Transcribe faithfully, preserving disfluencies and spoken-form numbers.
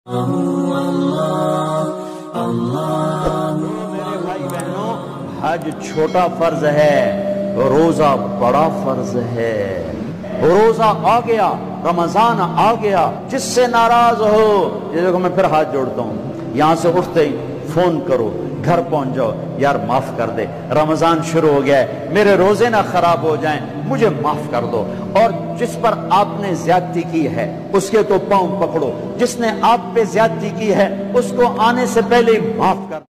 मेरे भाई बहनों, हज छोटा फर्ज है, रोजा बड़ा फर्ज है। रोजा आ गया, रमजान आ गया, जिससे नाराज हो, ये देखो मैं फिर हाथ जोड़ता हूं, यहां से उठते ही फोन करो, घर पहुंच जाओ, यार माफ कर दे, रमजान शुरू हो गया है, मेरे रोजे ना खराब हो जाएं, मुझे माफ कर दो। और जिस पर आपने ज्यादती की है उसके तो पांव पकड़ो, जिसने आप पे ज्यादती की है उसको आने से पहले ही माफ कर